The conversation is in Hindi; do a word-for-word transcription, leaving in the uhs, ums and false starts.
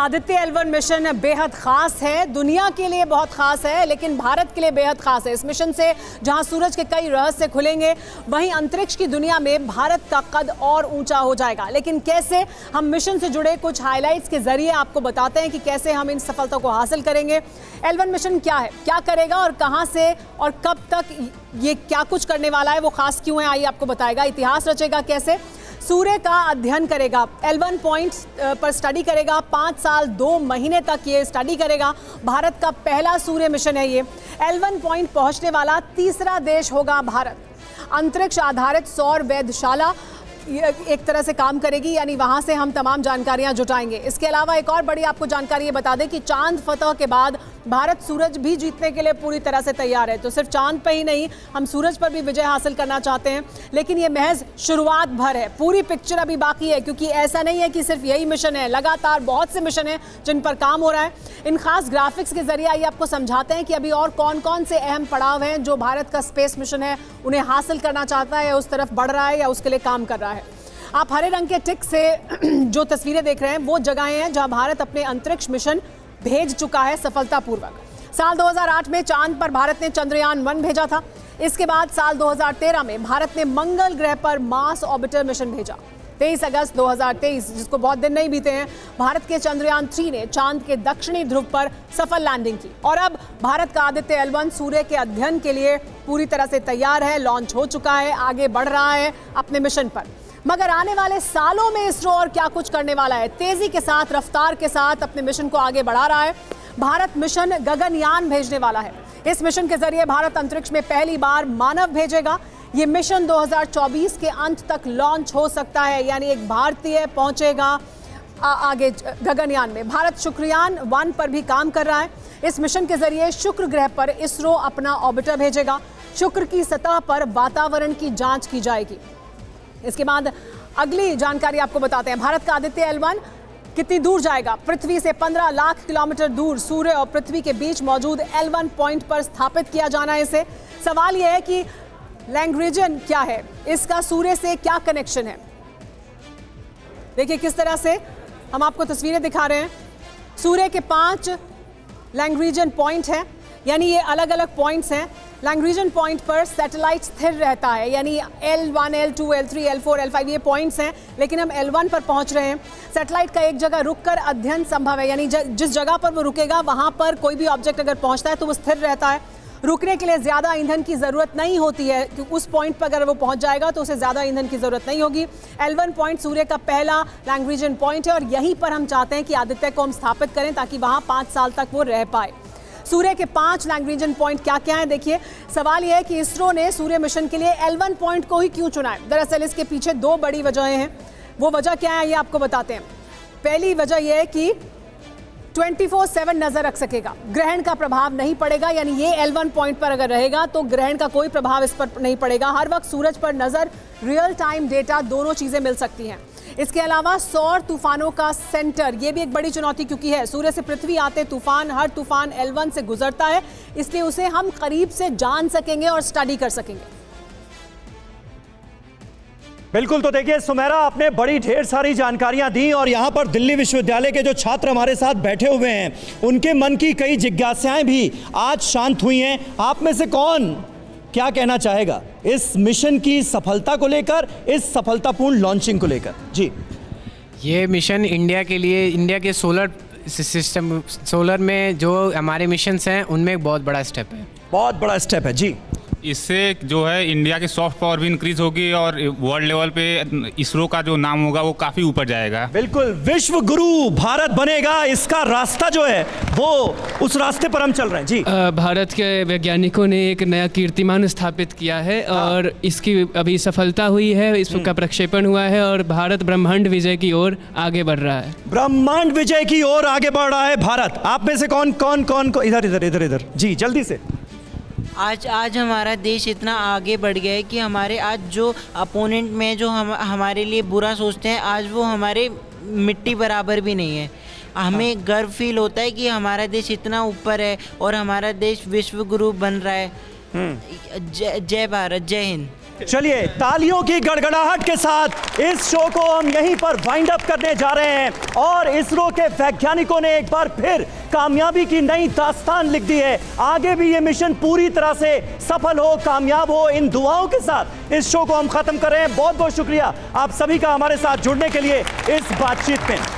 आदित्य एल वन मिशन बेहद खास है, दुनिया के लिए बहुत खास है, लेकिन भारत के लिए बेहद खास है। इस मिशन से जहां सूरज के कई रहस्य खुलेंगे, वहीं अंतरिक्ष की दुनिया में भारत का कद और ऊंचा हो जाएगा। लेकिन कैसे, हम मिशन से जुड़े कुछ हाइलाइट्स के जरिए आपको बताते हैं कि कैसे हम इन सफलता को हासिल करेंगे। एल वन मिशन क्या है, क्या करेगा और कहां से और कब तक ये क्या कुछ करने वाला है, वो खास क्यों है, आइए आपको बताएगा। इतिहास रचेगा कैसे, सूर्य का अध्ययन करेगा, एल वन पॉइंट पर स्टडी करेगा, पाँच साल दो महीने तक ये स्टडी करेगा। भारत का पहला सूर्य मिशन है ये। एल वन पॉइंट पहुंचने वाला तीसरा देश होगा भारत। अंतरिक्ष आधारित सौर वेधशाला एक तरह से काम करेगी, यानी वहां से हम तमाम जानकारियां जुटाएंगे। इसके अलावा एक और बड़ी आपको जानकारी ये बता दें कि चांद फतह के बाद भारत सूरज भी जीतने के लिए पूरी तरह से तैयार है। तो सिर्फ चांद पर ही नहीं, हम सूरज पर भी विजय हासिल करना चाहते हैं। लेकिन ये महज शुरुआत भर है, पूरी पिक्चर अभी बाकी है, क्योंकि ऐसा नहीं है कि सिर्फ यही मिशन है, लगातार बहुत से मिशन हैं जिन पर काम हो रहा है। इन खास ग्राफिक्स के जरिए आइए आपको समझाते हैं कि अभी और कौन कौन से अहम पड़ाव हैं जो भारत का स्पेस मिशन है उन्हें हासिल करना चाहता है, उस तरफ बढ़ रहा है या उसके लिए काम कर रहा है। आप हरे रंग के टिक से जो तस्वीरें देख रहे हैं वो जगहें हैं जहां भारत अपने अंतरिक्ष मिशन भेज चुका है सफलतापूर्वक। साल दो हज़ार आठ में चांद पर भारत ने चंद्रयान वन भेजा था। इसके बाद साल दो हज़ार तेरह में भारत ने मंगल ग्रह पर मार्स ऑर्बिटर मिशन भेजा। तेईस अगस्त दो हज़ार तेईस, जिसको बहुत दिन नहीं बीते हैं, भारत के चंद्रयान थ्री ने चांद के दक्षिणी ध्रुव पर सफल लैंडिंग की। और अब भारत का आदित्य एल वन सूर्य के अध्ययन के लिए पूरी तरह से तैयार है, लॉन्च हो चुका है, आगे बढ़ रहा है अपने मिशन पर। मगर आने वाले सालों में इसरो और क्या कुछ करने वाला है, तेजी के साथ, रफ्तार के साथ अपने मिशन को आगे बढ़ा रहा है। भारत मिशन गगनयान भेजने वाला है। इस मिशन के जरिए भारत अंतरिक्ष में पहली बार मानव भेजेगा। ये मिशन दो हज़ार चौबीस के अंत तक लॉन्च हो सकता है, यानी एक भारतीय पहुंचेगा आ, आगे गगनयान में। भारत शुक्रयान वन पर भी काम कर रहा है। इस मिशन के जरिए शुक्र ग्रह पर इसरो अपना ऑर्बिटर भेजेगा। शुक्र की सतह पर वातावरण की जांच की जाएगी। इसके बाद अगली जानकारी आपको बताते हैं। भारत का आदित्य एल वन कितनी दूर जाएगा? पृथ्वी से पंद्रह लाख किलोमीटर दूर सूर्य और पृथ्वी के बीच मौजूद एल वन पॉइंट पर स्थापित किया जाना है इसे। सवाल यह है कि लैग्रेंजियन क्या है, इसका सूर्य से क्या कनेक्शन है। देखिए किस तरह से हम आपको तस्वीरें दिखा रहे हैं। सूर्य के पांच लैग्रेंजियन पॉइंट हैं, यानी ये अलग अलग पॉइंट्स हैं। लैग्रेंजियन पॉइंट पर सैटेलाइट स्थिर रहता है, यानी L one, L two, L three, L four, L five ये पॉइंट्स हैं, लेकिन हम एल वन पर पहुंच रहे हैं। सैटेलाइट का एक जगह रुककर अध्ययन संभव है, यानी जिस जगह पर वो रुकेगा वहां पर कोई भी ऑब्जेक्ट अगर पहुंचता है तो वो स्थिर रहता है। रुकने के लिए ज़्यादा ईंधन की ज़रूरत नहीं होती है, क्योंकि उस पॉइंट पर अगर वो पहुंच जाएगा तो उसे ज़्यादा ईंधन की ज़रूरत नहीं होगी। एल वन पॉइंट सूर्य का पहला लैग्रेंजियन पॉइंट है और यहीं पर हम चाहते हैं कि आदित्य को हम स्थापित करें ताकि वहाँ पाँच साल तक वो रह पाए। सूर्य के पांच लैग्रेंजियन पॉइंट क्या क्या हैं, देखिए। सवाल यह है कि इसरो ने सूर्य मिशन के लिए एल वन पॉइंट को ही क्यों चुना है। दरअसल इसके पीछे दो बड़ी वजहें हैं। वो वजह क्या है ये आपको बताते हैं। पहली वजह यह है कि चौबीस सात नजर रख सकेगा, ग्रहण का प्रभाव नहीं पड़ेगा, यानी ये एल वन पॉइंट पर अगर रहेगा तो ग्रहण का कोई प्रभाव इस पर नहीं पड़ेगा। हर वक्त सूरज पर नजर, रियल टाइम डेटा, दोनों चीजें मिल सकती हैं। इसके अलावा सौर तूफानों का सेंटर, ये भी एक बड़ी चुनौती क्योंकि है। सूर्य से पृथ्वी आते तूफान, हर तूफान एल वन से गुजरता है, इसलिए उसे हम करीब से जान सकेंगे और स्टडी कर सकेंगे। बिल्कुल, तो देखिए सुमेरा, आपने बड़ी ढेर सारी जानकारियां दी और यहाँ पर दिल्ली विश्वविद्यालय के जो छात्र हमारे साथ बैठे हुए हैं उनके मन की कई जिज्ञासाएं भी आज शांत हुई हैं। आप में से कौन क्या कहना चाहेगा इस मिशन की सफलता को लेकर, इस सफलतापूर्ण लॉन्चिंग को लेकर? जी, ये मिशन इंडिया के लिए, इंडिया के सोलर सिस्टम, सोलर में जो हमारे मिशंस हैं उनमें एक बहुत बड़ा स्टेप है। बहुत बड़ा स्टेप है जी। इससे जो है इंडिया की सॉफ्ट पावर भी इंक्रीज होगी और वर्ल्ड लेवल पे इसरो का जो नाम होगा वो काफ़ी ऊपर जाएगा। बिल्कुल, विश्व गुरु भारत बनेगा, इसका रास्ता जो है वो उस रास्ते पर हम चल रहे हैं जी। भारत के वैज्ञानिकों ने एक नया कीर्तिमान स्थापित किया है और इसकी अभी सफलता हुई है, इसका प्रक्षेपण हुआ है और भारत ब्रह्मांड विजय की ओर आगे बढ़ रहा है। ब्रह्मांड विजय की ओर आगे बढ़ रहा है भारत। आप में से कौन कौन कौन को इधर इधर इधर इधर जी, जल्दी से। आज आज हमारा देश इतना आगे बढ़ गया है कि हमारे आज जो अपोनेंट में जो हम हमारे लिए बुरा सोचते हैं, आज वो हमारे मिट्टी बराबर भी नहीं है। हमें गर्व फील होता है कि हमारा देश इतना ऊपर है और हमारा देश विश्व गुरु बन रहा है। जय जय भारत, जय हिंद। चलिए तालियों की गड़गड़ाहट के साथ इस शो को हम यहीं पर वाइंड अप करने जा रहे हैं और इसरो के वैज्ञानिकों ने एक बार फिर कामयाबी की नई दास्तान लिख दी है। आगे भी ये मिशन पूरी तरह से सफल हो, कामयाब हो, इन दुआओं के साथ इस शो को हम खत्म कर रहे हैं। बहुत बहुत शुक्रिया आप सभी का हमारे साथ जुड़ने के लिए इस बातचीत में।